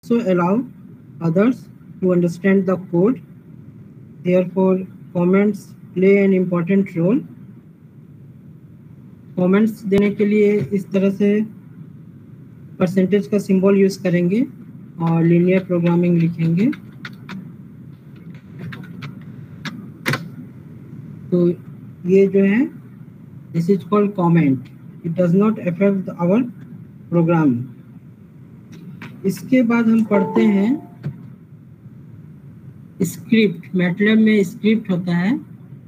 also allow others to understand the code. Therefore, comments play an important role. Comments देने के लिए इस तरह से परसेंटेज का सिंबल यूज करेंगे और लीनियर प्रोग्रामिंग लिखेंगे। तो ये जो है this is called comment, it does not affect our program. इसके बाद हम पढ़ते हैं स्क्रिप्ट। मैटलैब में स्क्रिप्ट होता है।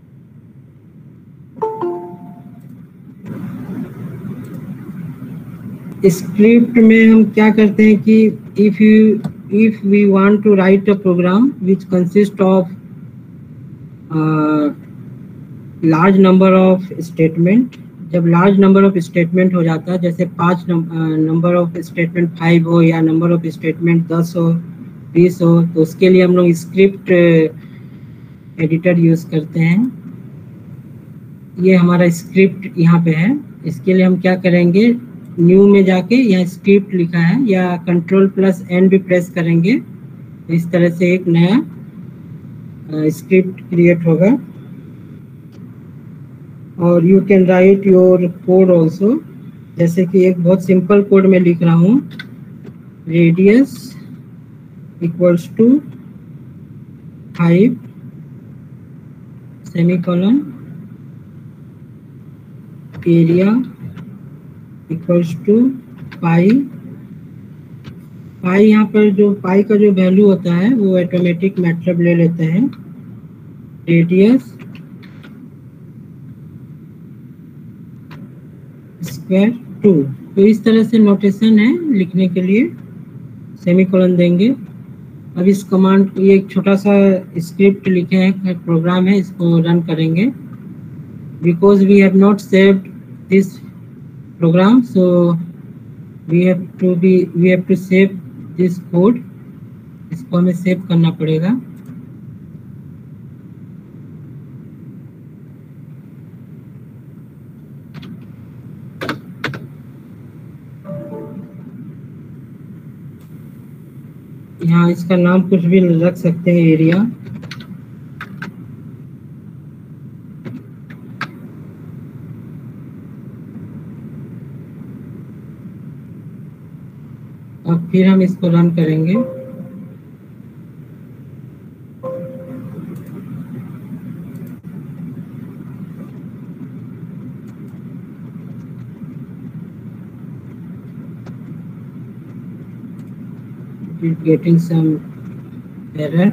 स्क्रिप्ट में हम क्या करते हैं कि if we want to write a program which consist of large number of statement, जब लार्ज नंबर ऑफ स्टेटमेंट हो जाता है, जैसे 5 नंबर ऑफ स्टेटमेंट 5 हो या नंबर ऑफ स्टेटमेंट 10 हो 20 हो, तो उसके लिए हम लोग स्क्रिप्ट एडिटर यूज करते हैं। ये हमारा स्क्रिप्ट यहाँ पे है। इसके लिए हम क्या करेंगे, न्यू में जाके यहाँ स्क्रिप्ट लिखा है या Ctrl+N भी प्रेस करेंगे, इस तरह से एक नया स्क्रिप्ट क्रिएट होगा। और you can write your code also. जैसे कि एक बहुत सिंपल कोड में लिख रहा हूँ, radius equals to 5 semicolon, area equals to pi. Pi यहाँ पर जो पाई का जो वैल्यू होता है वो ऑटोमेटिक मैटलैब ले लेते हैं। Radius square 2। तो इस तरह से नोटेशन है लिखने के लिए, सेमीकोलन देंगे। अब इस कमांड, ये एक छोटा सा स्क्रिप्ट लिखे हैं, प्रोग्राम है, इसको रन करेंगे। Because we have not saved this program, so we have to save this code। इसको हमें सेव करना पड़ेगा। यहाँ इसका नाम कुछ भी रख सकते हैं, एरिया। अब फिर हम इसको रन करेंगे। It is getting some error।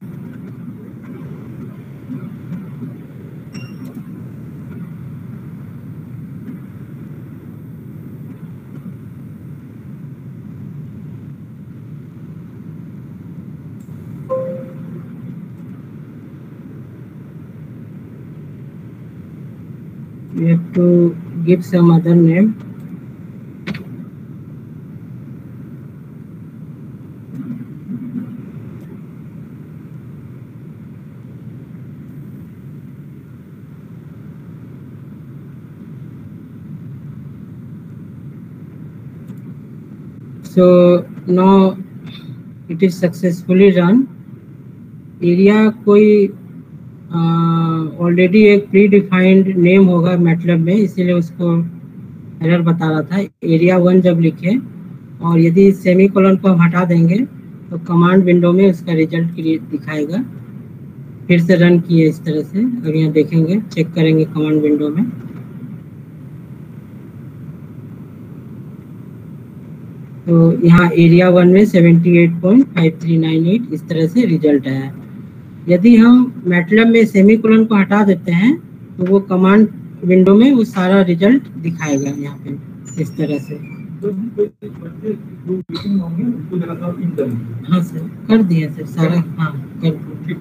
We have to give some other name। So now it is successfully run। Area कोई ऑलरेडी एक प्री डिफाइंड नेम होगा मैटलैब में, इसीलिए उसको एरर बता रहा था। एरिया 1 जब लिखे और यदि सेमीकोलन को हम हटा देंगे तो कमांड विंडो में उसका रिजल्ट दिखाएगा। फिर से रन किए इस तरह से। अब यहाँ देखेंगे, चेक करेंगे कमांड विंडो में। तो यहाँ एरिया 1 में 78.5398 इस तरह से रिजल्ट आया। यदि हम मैटलैब में सेमीकोलन को हटा देते हैं तो वो कमांड विंडो में वो सारा रिजल्ट दिखाएगा यहाँ पे इस तरह से। हाँ सर, कर दिया सर सारा। हाँ कर दिया।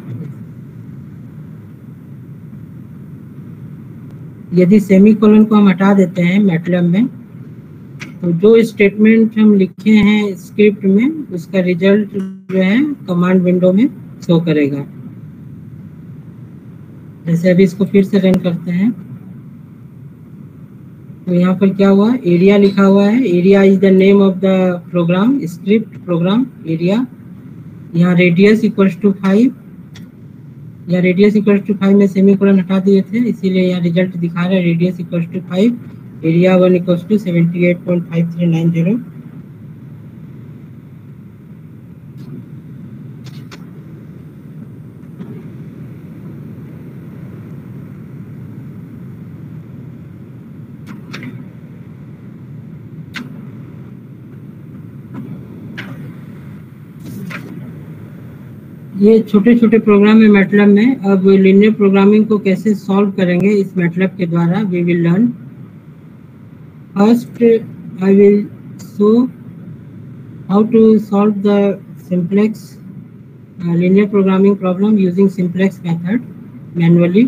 यदि सेमीकोलन को हम हटा देते हैं मैटलैब में तो जो स्टेटमेंट हम लिखे हैं स्क्रिप्ट में उसका रिजल्ट जो है कमांड विंडो में शो करेगा। जैसे अभी इसको फिर से रन करते हैं। तो यहाँ पर क्या हुआ, एरिया लिखा हुआ है, area is the name of the program, script program area. यहाँ रेडियस इक्वल्स टू 5, या रेडियस इक्वल्स टू 5 में सेमीकोलन हटा दिए थे, इसीलिए यहाँ रिजल्ट दिखा रहा है radius equals to 5, area 1 equals to 78.5390। ये छोटे छोटे प्रोग्राम है मैटलैब में। अब लीनियर प्रोग्रामिंग को कैसे सॉल्व करेंगे इस मैटलैब के द्वारा, we will learn. First I will show how to solve the simplex linear programming problem using simplex method manually.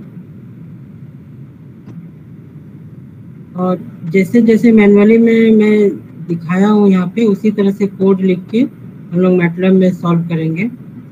और जैसे जैसे मैनुअली में मैं दिखाया हूँ यहाँ पे, उसी तरह से कोड लिख के हम लोग मैटलैब में सॉल्व करेंगे।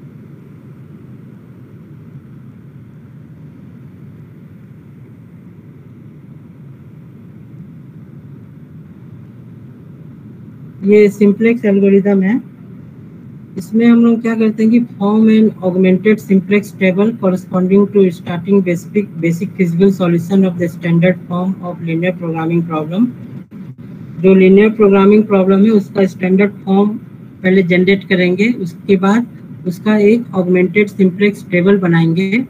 ये सिंप्लेक्स एल्गोरिदम है। इसमें हम लोग क्या करते हैं कि form and augmented simplex table corresponding to starting basic physical solution of the standard form of linear programming problem. जो लीनियर प्रोग्रामिंग प्रॉब्लम है उसका स्टैंडर्ड फॉर्म पहले जनरेट करेंगे, उसके बाद उसका एक ऑगमेंटेड सिंप्लेक्स टेबल बनाएंगे।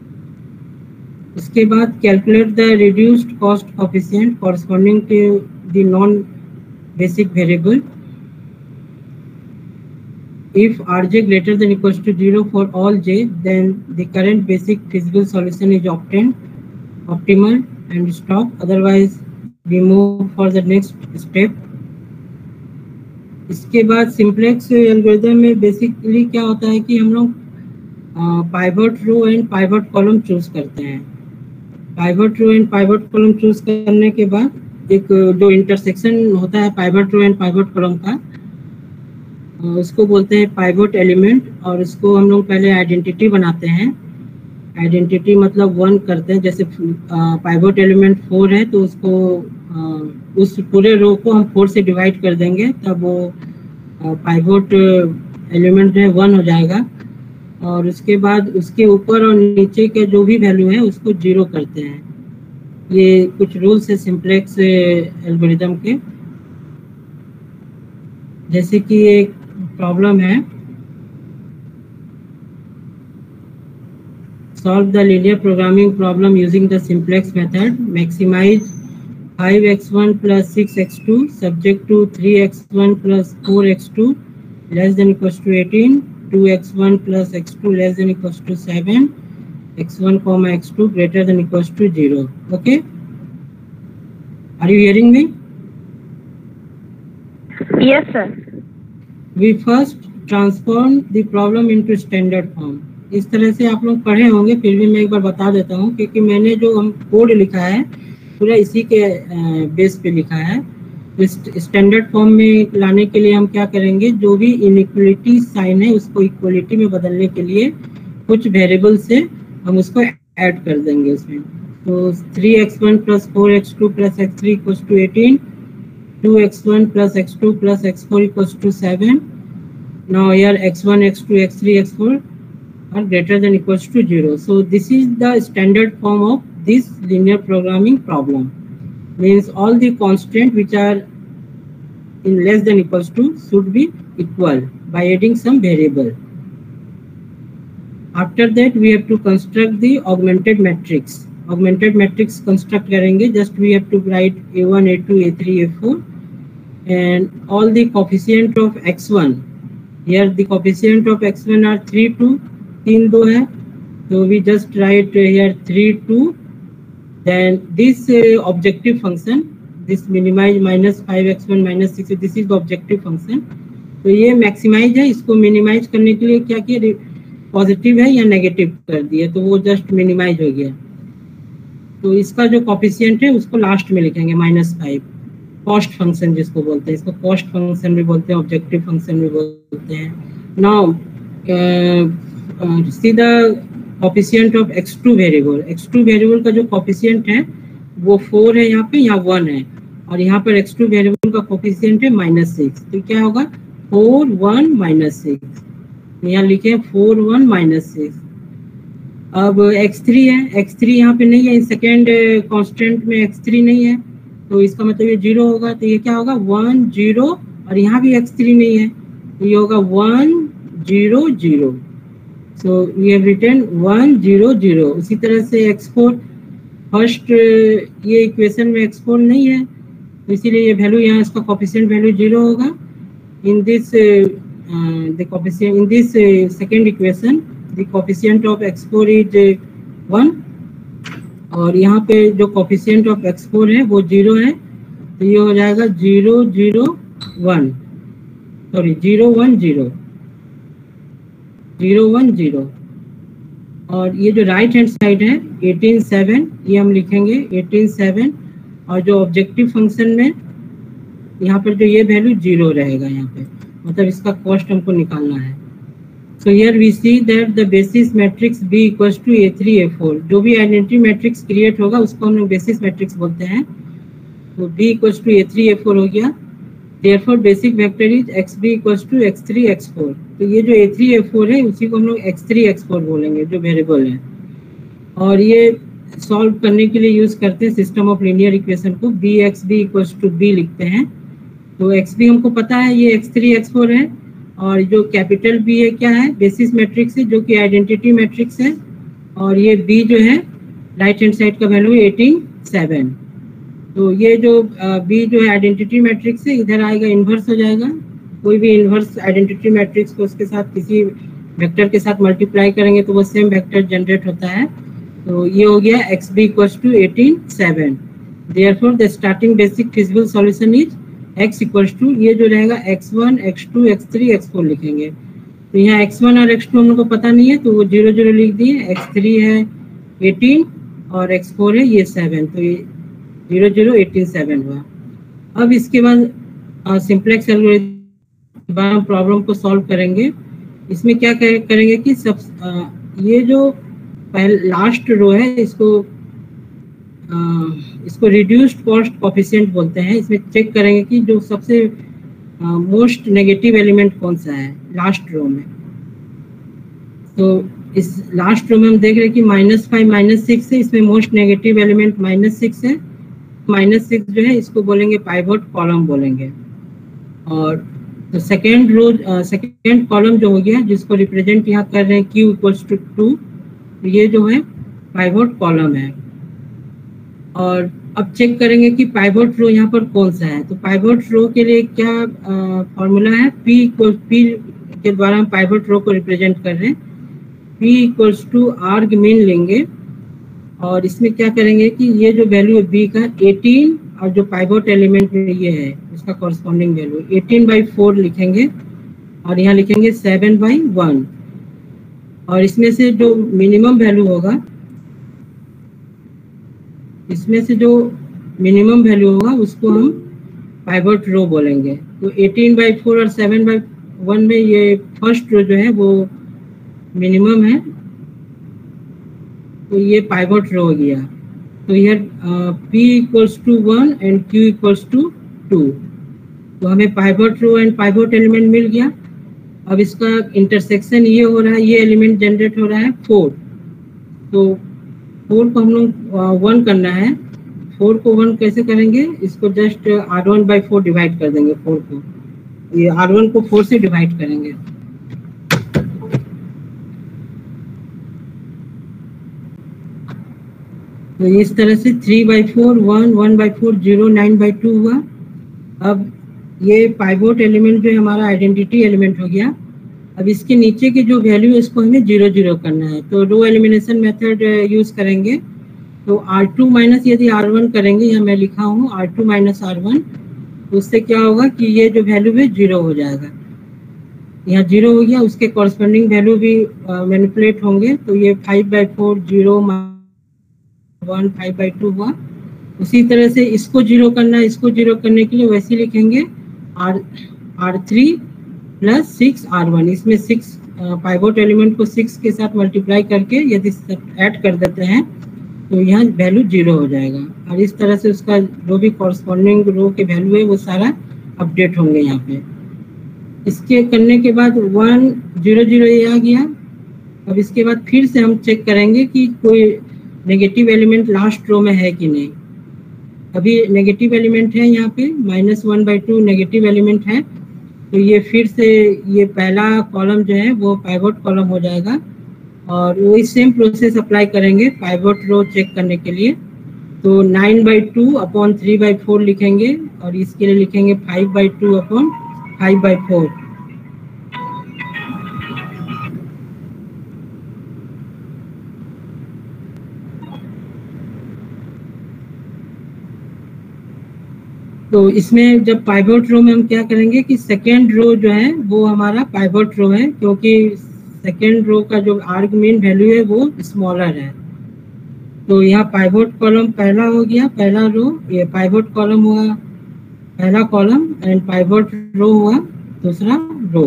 उसके बाद calculate the reduced cost coefficient corresponding to the non basic variable. If rj greater than equals to 0 for all j, then the current basic feasible solution is obtained optimal and stop, otherwise we move for the next step. इसके बाद simplex algorithm में basically क्या होता है कि हम लोग pivot row and pivot column choose करते हैं। Pivot row and pivot column choose करने के बाद एक जो इंटरसेक्शन होता है pivot row and pivot column का, उसको बोलते हैं पाइवट एलिमेंट। और इसको हम लोग पहले आइडेंटिटी बनाते हैं। आइडेंटिटी मतलब 1 करते हैं। जैसे पाइवट एलिमेंट 4 है तो उसको उस पूरे रो को हम 4 से डिवाइड कर देंगे, तब वो पाइवट एलिमेंट जो है 1 हो जाएगा। और उसके बाद उसके ऊपर और नीचे के जो भी वैल्यू है उसको 0 करते हैं। ये कुछ रूल्स है सिंप्लेक्स एल्गोरिथम के। जैसे कि एक प्रॉब्लम है, solve the linear programming problem using the simplex method, maximize 5x1 plus 6x2 subject to 3x1 plus 4x2 less than equals to 18, 2x1 plus x2 less than equals to 7, x1 comma x2 greater than equals to 0. Okay, are you hearing me? Yes sir. We first transform the problem into standard form. इस तरह से आप लोग पढ़े होंगे, फिर भी मैं एक बार बता देता हूँ, क्योंकि मैंने जो हम कोड लिखा है पूरा इसी के बेस पे लिखा है। तो स्टैंडर्ड फॉर्म में लाने के लिए हम क्या करेंगे, जो भी इनइक्वलिटी साइन है उसको इक्वलिटी में बदलने के लिए कुछ वेरिएबल से हम उसको ऐड कर देंगे उसमें। तो 3x1 plus 4x2 plus x3 equals to 18, 2x1 plus x2 plus x4 equals to 7. Now here x1, x2, x3, x4 are greater than equals to 0. So this is the standard form of this linear programming problem. Means all the constants which are in less than equals to should be equal by adding some variable. After that we have to construct the augmented matrix. Augmented matrix construct करेंगे, just we have to write a1, a2, a3, a4 and all the coefficient of x1. Here the coefficient of x1 are 3, 2, 3, 2 है, so we just write here 3, 2. Then this objective function, this minimize minus 5x1 minus 6, this is the objective function. तो ये maximise है, इसको minimise करने के लिए क्या किया, पॉजिटिव है या नेगेटिव कर दिया, तो वो जस्ट मिनिमाइज हो गया। तो इसका जो कोफिशिएंट है उसको लास्ट में लिखेंगे -5। कॉस्ट फंक्शन जिसको बोलते हैं, इसको कॉस्ट फंक्शन भी बोलते हैं, ऑब्जेक्टिव फंक्शन भी बोलते हैं। Now see the coefficient of x2 variable. x2 variable का जो कोफिशिएंट है वो 4 है यहाँ पे, यहाँ 1 है, और यहाँ पर x2 वेरिएबल का कोफिशिएंट है -6, तो क्या होगा 4 1 -6, यहाँ लिखे 4 1 -6। अब x3 है, x3 यहाँ पे नहीं है, सेकेंड कांस्टेंट में x3 नहीं है, तो इसका मतलब ये 0 होगा, तो ये क्या होगा 1 0, और यहाँ भी x3 नहीं है, तो ये होगा 1 0 0। So we have written 1 0 0। उसी तरह से x4 फर्स्ट ये इक्वेशन में x4 नहीं है, तो इसीलिए ये वैल्यू यहाँ इसका कोफिशिएंट वैल्यू 0 होगा। In this the coefficient in this second equation the coefficient of x4 is 1, और यहाँ पे जो कोफिशिएंट ऑफ x4 है वो 0 है, तो ये हो जाएगा 0 0 1, सॉरी 0 1 0 0 1 0। और ये जो राइट हैंड साइड है 18 7, ये हम लिखेंगे 18 7, और जो ऑब्जेक्टिव फंक्शन में यहाँ पर जो ये वैल्यू 0 रहेगा, यहाँ पे मतलब इसका कॉस्ट हमको निकालना है। So here we see that the basis matrix B equals to A3 A4, जो भी आइडेंटिटी मैट्रिक्स क्रिएट होगा उसको हम लोग बेसिस मैट्रिक्स बोलते हैं, तो B equals to A3 A4 हो गया। Therefore basic vector is XB equals to X3 X4, तो ये जो A3 A4 है उसी को हम लोग X3 X4 बोलेंगे जो वेरिएबल है, और ये सॉल्व करने के लिए यूज करते हैं सिस्टम ऑफ लीनियर इक्वेशन को, BXB इक्वल्स टू B लिखते हैं। तो XB हमको पता है ये X3 X4 है, और जो कैपिटल B है क्या है बेसिस मैट्रिक्स है जो कि आइडेंटिटी मैट्रिक्स है, और ये B जो है राइट हैंड साइड का वैल्यू 18 7। तो ये जो B जो है आइडेंटिटी मैट्रिक्स है, इधर आएगा इन्वर्स हो जाएगा, कोई भी इन्वर्स आइडेंटिटी मैट्रिक्स को उसके साथ किसी वेक्टर के साथ मल्टीप्लाई करेंगे तो वो सेम वेक्टर जनरेट होता है। तो ये हो गया XB equals to 18 7। Therefore the starting basic feasible solution is x equals to, ये जो रहेगा x1 x2 x3 x4 लिखेंगे। तो यहाँ x1 और x2 हम लोग को पता नहीं है, तो वो 0 0 लिख दिए, x3 है 18 और x4 है ये 7, तो ये 0 0 18 7 हुआ। अब इसके बाद सिंप्लेक्स एल्गोरिथम हम प्रॉब्लम को सॉल्व करेंगे। इसमें क्या करेंगे कि सब ये जो पहले लास्ट रो है इसको रिड्यूस्ड कॉस्ट कोफिशिएंट बोलते हैं। इसमें चेक करेंगे कि जो सबसे मोस्ट नेगेटिव एलिमेंट कौन सा है लास्ट रो में। तो इस लास्ट रो में हम देख रहे हैं कि -5 -6 है, इसमें मोस्ट नेगेटिव एलिमेंट -6 है। -6 जो है इसको बोलेंगे पाइवट कॉलम बोलेंगे। और तो सेकेंड कॉलम जो हो गया जिसको रिप्रेजेंट यहाँ कर रहे हैं Q इक्वल्स टू 2, ये जो है पाइवट कॉलम है। और अब चेक करेंगे कि पाइवट रो यहाँ पर कौन सा है। तो पाइवट रो के लिए क्या फॉर्मूला है, P के द्वारा हम पाइवट रो को रिप्रेजेंट कर रहे हैं। P equals to arg min लेंगे, और इसमें क्या करेंगे कि ये जो वैल्यू है B का 18, और जो पाइवट एलिमेंट में ये है उसका कॉरस्पॉन्डिंग वैल्यू 18/4 लिखेंगे, और यहाँ लिखेंगे 7/1। और इसमें से जो मिनिमम वैल्यू होगा, उसको हम पाइवट रो बोलेंगे। तो 18/4 और 7/1 में ये फर्स्ट रो जो है वो मिनिमम है, तो ये पाइवट रो हो गया। तो ये P equals to 1 and Q equals to 2, तो हमें pivot row and pivot element मिल गया। अब इसका इंटरसेक्शन ये हो रहा है, ये एलिमेंट जनरेट हो रहा है 4, तो 4 को हम लोग 1 करना है। 4 को 1 कैसे करेंगे, इसको जस्ट R1/4 डिवाइड कर देंगे। 4 को, ये R1 को 4 से डिवाइड करेंगे। तो इस तरह से 3/4 1 1/4 0 9/2 हुआ। अब ये पाइवट एलिमेंट जो हमारा आइडेंटिटी एलिमेंट हो गया। अब इसके नीचे की जो वैल्यू है इसको हमें 0 0 करना है, तो रो एलिमिनेशन मेथड यूज करेंगे। तो R2 माइनस यदि R1 करेंगे, यहाँ मैं लिखा हूँ R2 माइनस R1, तो उससे क्या होगा कि ये जो वैल्यू है 0 हो जाएगा। यहाँ 0 हो गया, उसके कॉरस्पॉन्डिंग वैल्यू भी मैनिपुलेट होंगे, तो ये 5/4 0 1 5/2 हुआ। उसी तरह से इसको 0 करना है, इसको 0 करने के लिए वैसे लिखेंगे R3 प्लस 6 R1। इसमें 6 पाइवट एलिमेंट को 6 के साथ मल्टीप्लाई करके यदि ऐड कर देते हैं तो यहाँ वैल्यू 0 हो जाएगा, और इस तरह से उसका जो भी कॉरस्पॉन्डिंग रो के वैल्यू है वो सारा अपडेट होंगे यहाँ पे। इसके करने के बाद 1 0 0 ये आ गया। अब इसके बाद फिर से हम चेक करेंगे कि कोई नेगेटिव एलिमेंट लास्ट रो में है कि नहीं। अभी नेगेटिव एलिमेंट है यहाँ पे, -1/2 नेगेटिव एलिमेंट है। तो ये फिर से ये पहला कॉलम जो है वो पाइवोट कॉलम हो जाएगा, और वही सेम प्रोसेस अप्लाई करेंगे पाइवोट रो चेक करने के लिए। तो 9/2 अपॉन 3/4 लिखेंगे, और इसके लिए लिखेंगे 5/2 अपॉन 5/4। तो इसमें जब पाइवोट रो में हम क्या करेंगे कि सेकेंड रो जो है वो हमारा पाइवोट रो है, क्योंकि सेकेंड रो का जो आर्गुमेंट वैल्यू है वो स्मॉलर है। तो यहाँ पाइवोट कॉलम पहला हो गया, पहला रो, ये पाइवोट कॉलम हुआ पहला कॉलम, एंड पाइवोट रो हुआ दूसरा रो।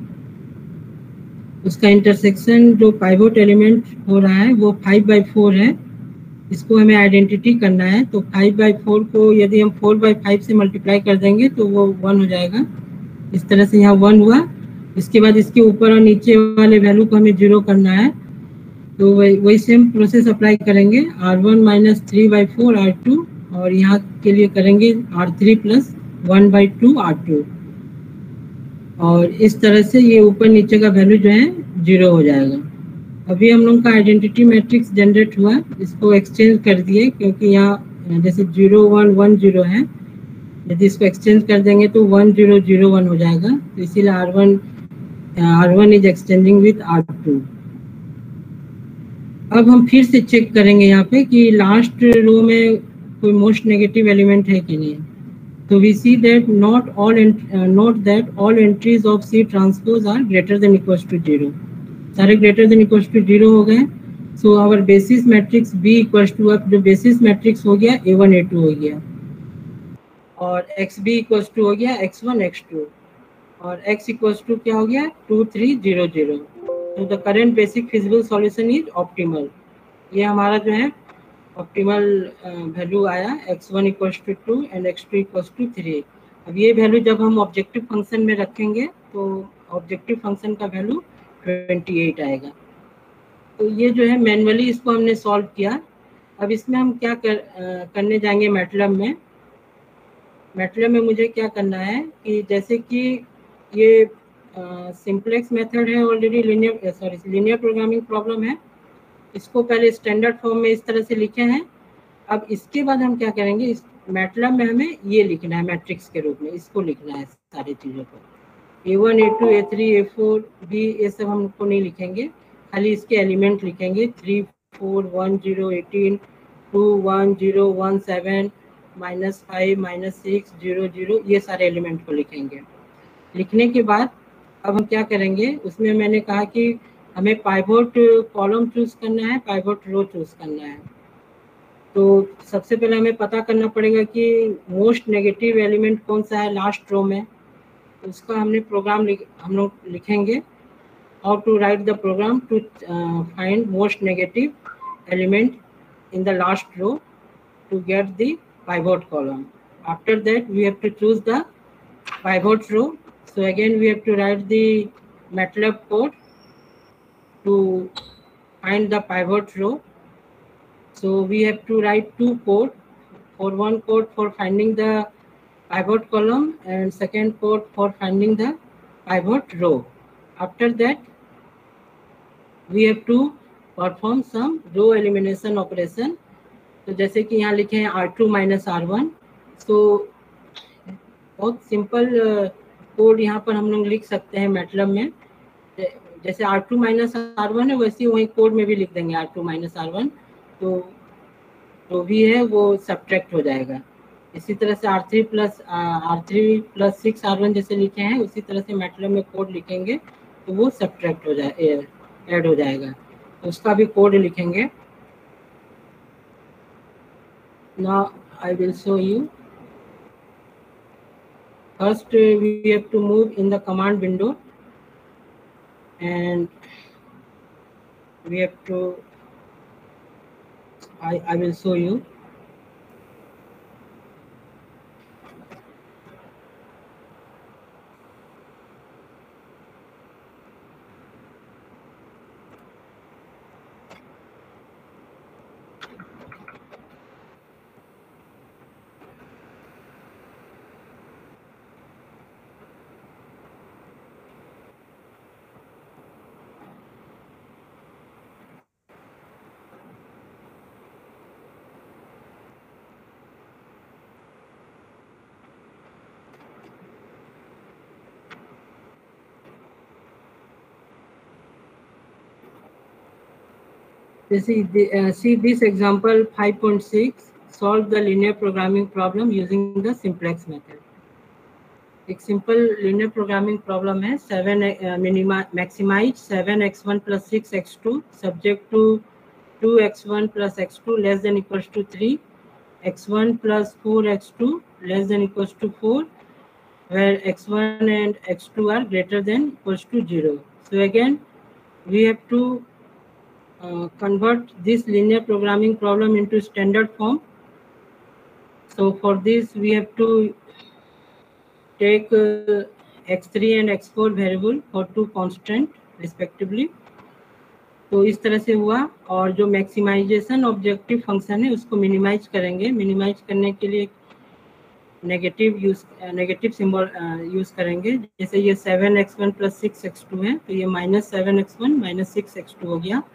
उसका इंटरसेक्शन जो पाइवोट एलिमेंट हो रहा है वो 5/4 है। इसको हमें आइडेंटिटी करना है। तो 5/4 को यदि हम 4/5 से मल्टीप्लाई कर देंगे तो वो 1 हो जाएगा। इस तरह से यहाँ 1 हुआ। इसके बाद इसके ऊपर और नीचे वाले वैल्यू को हमें 0 करना है। तो वही सेम प्रोसेस अप्लाई करेंगे, R1 माइनस 3/4 R2, और यहाँ के लिए करेंगे R3 प्लस 1/2 R2। और इस तरह से ये ऊपर नीचे का वैल्यू जो है 0 हो जाएगा। अभी हम लोग का आइडेंटिटी मैट्रिक्स जनरेट हुआ, इसको एक्सचेंज कर दिए, क्योंकि यहाँ जैसे 0 1 1 0 है, यदि इसको एक्सचेंज कर देंगे तो 1 0 0 1 हो जाएगा। तो इसीलिए R1 is exchanging with R2। अब हम फिर से चेक करेंगे यहाँ पे कि लास्ट रो में कोई मोस्ट नेगेटिव एलिमेंट है कि नहीं। तो we see that not all entries of C transpose are greater than equals to 0. सारे greater than equals to 0 हो गए। So our basis matrix B equals to, अब जो basis matrix हो गया A1 A2 हो गया, और XB equals to हो गया X1 X2, और X equals to क्या हो गया 2 3 0 0। So the current basic feasible solution is optimal। ये हमारा जो है ऑप्टिमल वैल्यू आया, x1 equals to 2 and x2 equals to 3। अब ये वैल्यू जब हम ऑब्जेक्टिव फंक्शन में रखेंगे तो ऑब्जेक्टिव फंक्शन का वैल्यू 28 आएगा। तो ये जो है मैनुअली इसको हमने सॉल्व किया। अब इसमें हम क्या करने जाएंगे मैटलैब में मुझे क्या करना है कि जैसे कि ये सिंप्लेक्स मेथड है, ऑलरेडी लीनियर प्रोग्रामिंग प्रॉब्लम है। इसको पहले स्टैंडर्ड फॉर्म में इस तरह से लिखे हैं। अब इसके बाद हम क्या करेंगे, इस मैटलैब में हमें ये लिखना है मैट्रिक्स के रूप में, इसको लिखना है सारी चीज़ों को, A1 A2 A3 A4 B, ये सब हमको नहीं लिखेंगे, खाली इसके एलिमेंट लिखेंगे 3 4 1 0 18 2 1 0 1 7 -5 -6 0 0, ये सारे एलिमेंट को लिखेंगे। लिखने के बाद अब हम क्या करेंगे, उसमें मैंने कहा कि हमें पाइवोट कॉलम चूज करना है, पाइवोट रो चूज करना है। तो सबसे पहले हमें पता करना पड़ेगा कि मोस्ट नेगेटिव एलिमेंट कौन सा है लास्ट रो में। तो उसका हमने प्रोग्राम हम लोग लिखेंगे, how to write the program to find most negative element in the last row to get the pivot column. After that we have to choose the pivot row. So again we have to write the MATLAB code to find the pivot row. So we have to write two code, for one code for finding the pivot column and second code for finding the pivot row. After that we have to perform some row elimination operation. तो जैसे कि यहाँ लिखे हैं R2 minus R1। तो बहुत simple code यहाँ पर हम लोग लिख सकते हैं मैटलैब में। जैसे R2 माइनस R1 है वैसे वही कोड में भी लिख देंगे R2 माइनस R1, तो जो भी है वो सब्ट्रैक्ट हो जाएगा। इसी तरह से R3 प्लस 6 R1 जैसे लिखे हैं उसी तरह से मैटलैब में कोड लिखेंगे तो वो सब्ट्रैक्ट हो जाए, ऐड हो जाएगा। तो उसका भी कोड लिखेंगे। Now I will show you. First we have to move in the command window and we have to I will show you. See this example 5.6, solve the linear programming problem using the simplex method. एक simple linear programming problem है 7 maximize 7x1 plus 6x2 subject to 2x1 plus x2 less than equals to 3, x1 plus 4x2 less than equals to 4, where x1 and x2 are greater than equals to 0. So again we have to convert this linear programming problem into standard form. So for this we have to take x3 and x4 variable for two constant respectively. तो इस तरह से हुआ, और जो maximisation objective function है उसको minimise करेंगे. मिनिमाइज करने के लिए नेगेटिव सिंबल यूज करेंगे. जैसे ये 7x1 प्लस 6x2 है, तो ये -7x1 -6x2 हो गया.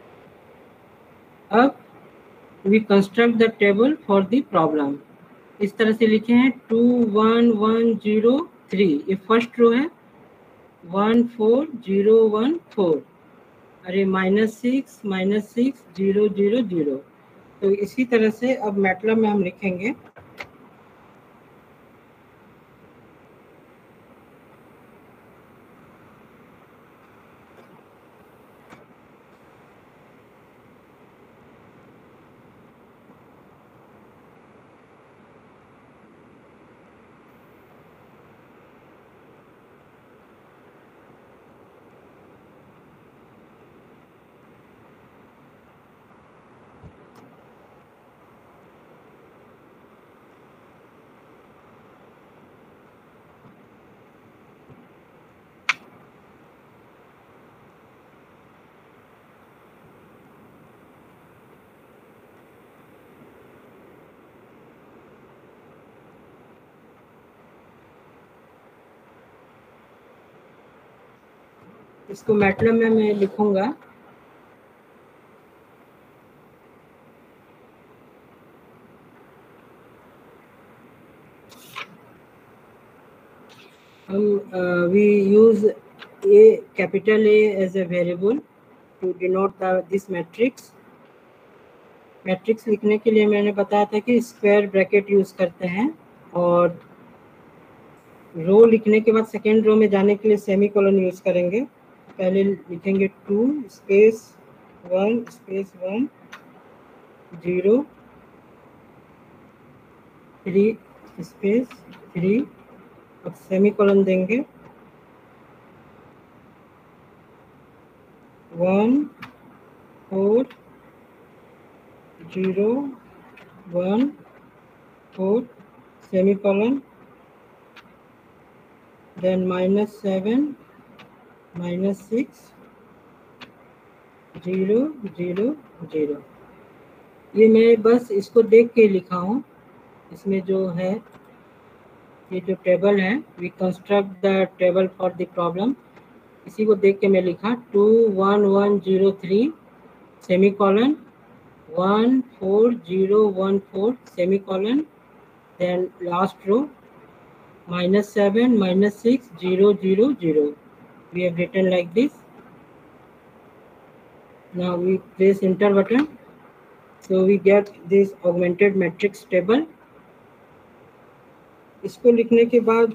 अब we construct the table for the problem. इस तरह से लिखे हैं 2 1 1 0 3, ये फर्स्ट रो है. 1 4 0 1 4, अरे -6 -6 0 0 0. तो इसी तरह से अब मैटलब में हम लिखेंगे. इसको मैटलब में मैं लिखूंगा. हम we use capital A as a variable to denote this matrix. Matrix लिखने के लिए मैंने बताया था कि स्क्वायर ब्रैकेट यूज करते हैं, और रो लिखने के बाद सेकेंड रो में जाने के लिए सेमीकोलन यूज करेंगे. पहले लिखेंगे 2 स्पेस 1 स्पेस 1 0 3 स्पेस 3. अब सेमीकोलन देंगे 1 4 0 1 4 सेमीकोलन, then -7 -6 0 0 0. ये मैं बस इसको देख के लिखा हूँ. इसमें जो है ये जो टेबल है, we construct the table for the problem, इसी को देख के मैं लिखा 2 1 1 0 3 semicolon 1 4 0 1 4 semicolon, then last row -7 -6 0 0 0. We have written like this. Now we press enter button, so we get this augmented matrix table. इसको लिखने के बाद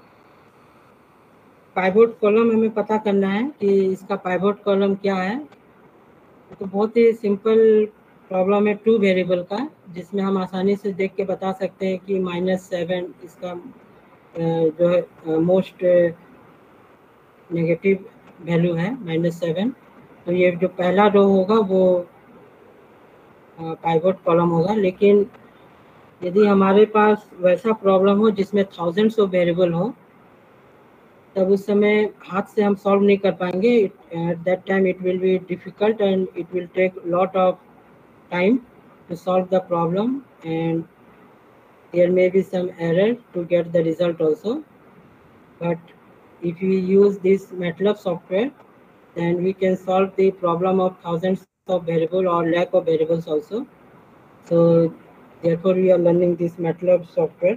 पाइवोट कॉलम हमें पता करना है कि इसका पाइवोट कॉलम क्या है. तो बहुत ही सिंपल प्रॉब्लम है 2 वेरिएबल का, जिसमें हम आसानी से देख के बता सकते हैं कि -7 इसका जो है मोस्ट नेगेटिव वैल्यू है -7. तो ये जो पहला रो होगा वो पाइवट कॉलम होगा। लेकिन यदि हमारे पास वैसा प्रॉब्लम हो जिसमें थाउजेंड्स ऑफ वेरिएबल हो, तब उस समय हाथ से हम सॉल्व नहीं कर पाएंगे। At that time it will be difficult and it will take lot of time to solve the problem, and there may be some error to get the result also. But if we use this MATLAB software, then we can solve the problem of thousands of variable or lack of variables also. So therefore we are learning this MATLAB software.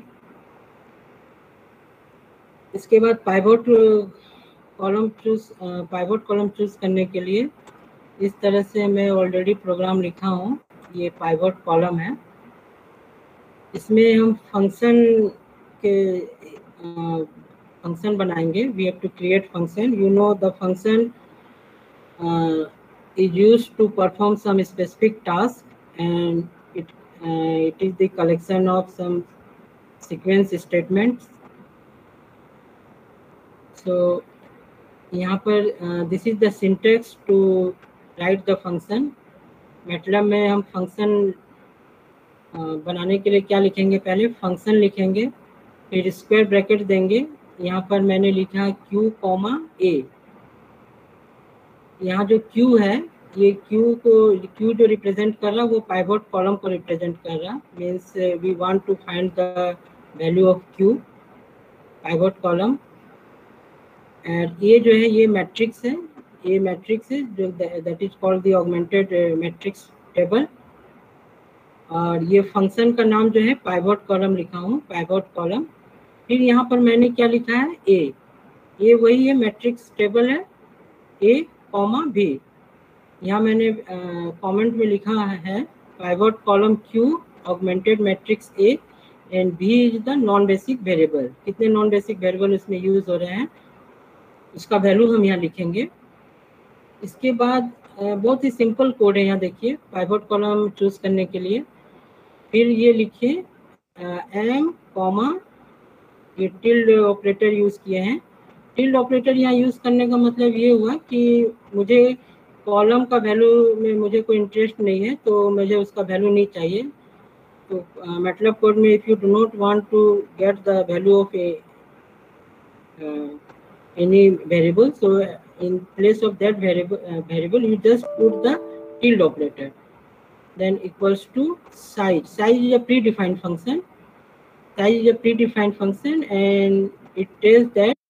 इसके बाद pivot column choose करने के लिए इस तरह से मैं already programme लिखा हूँ। ये पाइवट कॉलम है, इसमें हम फंक्शन बनाएंगे। We have to create function. You know the function is used to perform some specific task, and it is the collection of some sequence statements. So यहाँ पर this is the syntax to write the function. MATLAB में हम function बनाने के लिए क्या लिखेंगे? पहले फंक्शन लिखेंगे, फिर स्क्वायर ब्रैकेट देंगे। यहाँ पर मैंने लिखा q, a। यहाँ जो q है, ये q जो रिप्रेजेंट कर रहा है वो पाइवट कॉलम को रिप्रेजेंट कर रहा है। Means we want to find the value of q, pivot column. And ये जो है ये मैट्रिक्स है, जो that is called the augmented matrix table. और ये फंक्शन का नाम जो है पाइवट कॉलम लिखा हूँ, पाइवट कॉलम। फिर यहाँ पर मैंने क्या लिखा है? ए। ये वही है, मैट्रिक्स टेबल है, a, b। यहाँ मैंने कमेंट में लिखा है pivot column q augmented matrix a and b is the non basic variable. कितने नॉन बेसिक वेरिएबल इसमें यूज हो रहे हैं उसका वैल्यू हम यहाँ लिखेंगे। इसके बाद बहुत ही सिंपल कोड है, यहाँ देखिए पाइवट कॉलम चूज करने के लिए। फिर ये लिखिए m, ये टिल्ड ऑपरेटर यूज किए हैं। टिल्ड ऑपरेटर यहाँ यूज करने का मतलब ये हुआ कि मुझे कॉलम का वैल्यू में मुझे कोई इंटरेस्ट नहीं है, तो मुझे उसका वैल्यू नहीं चाहिए। तो MATLAB कोड में if you do not want to get the value of any variable, so in place of that variable you just put the tilde operator, then equals to size. Size is a predefined function. And it tells that